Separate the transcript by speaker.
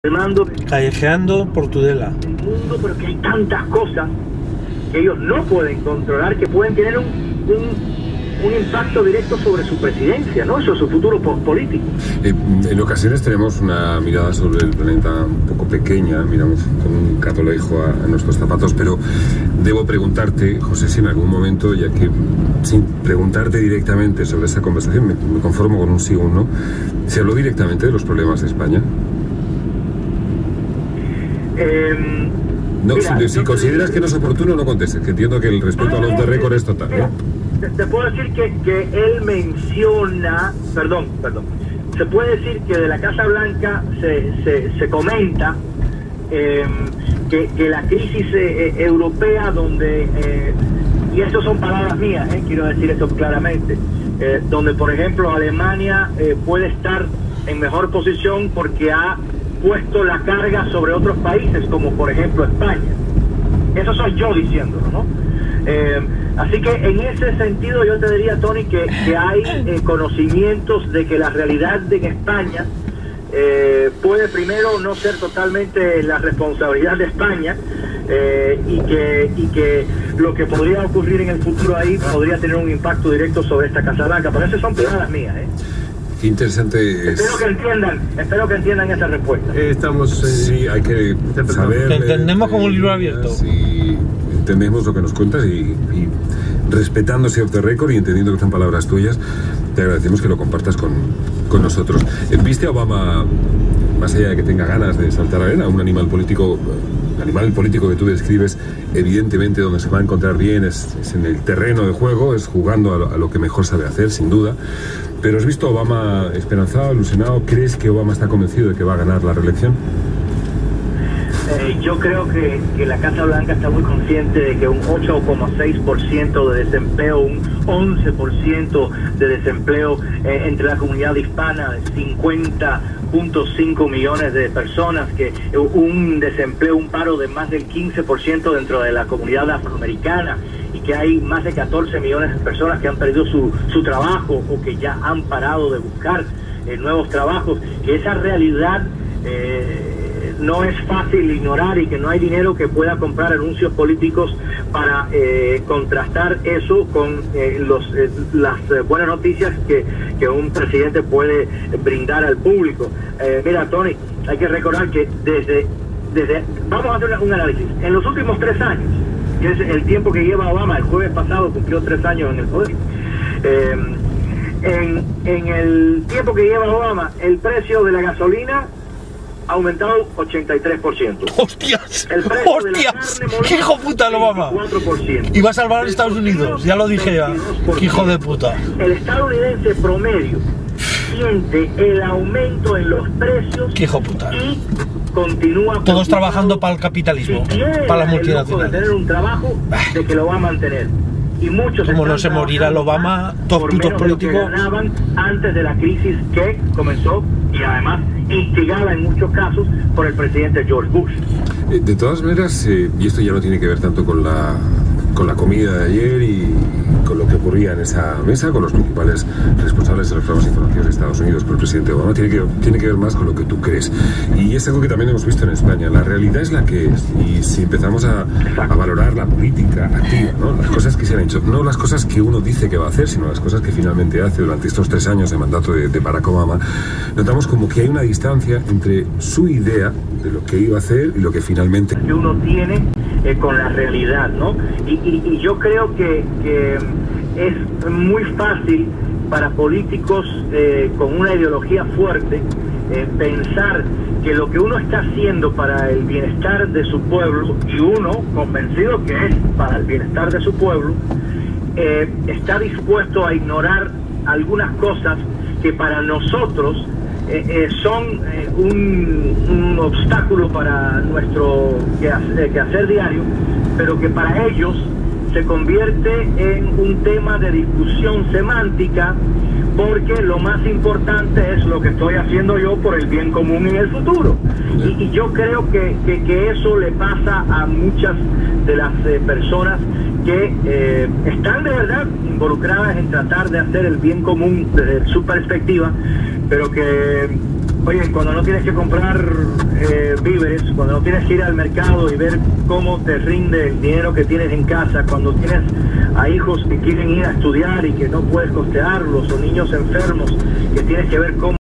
Speaker 1: Fernando,
Speaker 2: callejeando por Tudela.
Speaker 1: el mundo, pero que hay tantas cosas que ellos no pueden controlar, que pueden tener un impacto directo sobre su presidencia, ¿no? Sobre su futuro político.
Speaker 3: En ocasiones tenemos una mirada sobre el planeta un poco pequeña, miramos con un catolejo a nuestros zapatos, pero debo preguntarte, José, si en algún momento, ya que sin preguntarte directamente sobre esa conversación, me conformo con un sí o un no, ¿se habló directamente de los problemas de España? No, mira, si consideras que no es oportuno, no contestes, que entiendo que el respeto a los de récord es total, ¿no?
Speaker 1: Te puedo decir que él menciona, se puede decir que de la Casa Blanca se comenta que la crisis europea, donde, y eso son palabras mías, quiero decir esto claramente, donde por ejemplo Alemania puede estar en mejor posición porque ha puesto la carga sobre otros países, como por ejemplo España. Eso soy yo diciéndolo, ¿no? Así que en ese sentido yo te diría, Tony, que hay conocimientos de que la realidad en España puede primero no ser totalmente la responsabilidad de España, y que lo que podría ocurrir en el futuro ahí podría tener un impacto directo sobre esta Casa Blanca. Pero esas son palabras mías,
Speaker 3: Qué interesante es.
Speaker 1: Espero que entiendan esa respuesta.
Speaker 3: Sí, hay que saber.
Speaker 2: Te entendemos como un libro abierto.
Speaker 3: Sí, entendemos lo que nos cuentas y respetando ese off the record y entendiendo que son palabras tuyas, te agradecemos que lo compartas con nosotros. ¿Viste a Obama, más allá de que tenga ganas de saltar a la arena, un animal político que tú describes, evidentemente donde se va a encontrar bien es en el terreno de juego, es jugando a lo que mejor sabe hacer, sin duda? ¿Pero has visto a Obama esperanzado, ilusionado? ¿Crees que Obama está convencido de que va a ganar la reelección?
Speaker 1: Yo creo que la Casa Blanca está muy consciente de que un 8,6% de desempleo, un 11% de desempleo entre la comunidad hispana, 50.5 millones de personas, que un desempleo, un paro de más del 15% dentro de la comunidad afroamericana, y que hay más de 14 millones de personas que han perdido su trabajo o que ya han parado de buscar nuevos trabajos, que esa realidad no es fácil ignorar, y que no hay dinero que pueda comprar anuncios políticos para contrastar eso con las buenas noticias que un presidente puede brindar al público. Mira, Tony, hay que recordar que vamos a hacer un análisis. En los últimos 3 años, que es el tiempo que lleva Obama, el jueves pasado cumplió 3 años en el poder, en el tiempo que lleva Obama, el precio de la gasolina ha aumentado 83%.
Speaker 2: ¡Hostias!
Speaker 1: El precio de la
Speaker 2: ¡Hostias!
Speaker 1: carne molida,
Speaker 2: ¡Qué hijo puta el Obama!
Speaker 1: 4%.
Speaker 2: Y va a salvar a Estados Unidos, ya lo dije ya. ¡Qué hijo de puta!
Speaker 1: El estadounidense promedio siente el aumento en los precios.
Speaker 2: ¡Qué hijo puta!
Speaker 1: Y continúa
Speaker 2: todos trabajando para el capitalismo, para las multinacionales.
Speaker 1: De tener un trabajo de que lo va a mantener. Y muchos,
Speaker 2: como no se morirá el Obama, todos putos políticos,
Speaker 1: que ganaban antes de la crisis que comenzó y además instigada en muchos casos por el presidente George Bush.
Speaker 3: De todas maneras, y esto ya no tiene que ver tanto con la comida de ayer y con lo que ocurría en esa mesa con los principales responsables de los programas informativos de Estados Unidos por el presidente Obama, tiene que ver más con lo que tú crees, y es algo que también hemos visto en España. La realidad es la que es, y si empezamos a valorar la política activa, ¿no? Las cosas que se han hecho, no las cosas que uno dice que va a hacer, sino las cosas que finalmente hace durante estos 3 años de mandato de Barack Obama, notamos como que hay una distancia entre su idea de lo que iba a hacer y lo que finalmente
Speaker 1: que uno tiene con la realidad, ¿no? Y yo creo que es muy fácil para políticos con una ideología fuerte pensar que lo que uno está haciendo para el bienestar de su pueblo, y uno convencido que es para el bienestar de su pueblo, está dispuesto a ignorar algunas cosas que para nosotros son un obstáculo para nuestro quehacer diario, pero que para ellos se convierte en un tema de discusión semántica, porque lo más importante es lo que estoy haciendo yo por el bien común en el futuro. Y yo creo que eso le pasa a muchas de las personas que están de verdad involucradas en tratar de hacer el bien común desde su perspectiva, pero que Oye, cuando no tienes que comprar víveres, cuando no tienes que ir al mercado y ver cómo te rinde el dinero que tienes en casa, cuando tienes a hijos que quieren ir a estudiar y que no puedes costearlos, o niños enfermos que tienes que ver cómo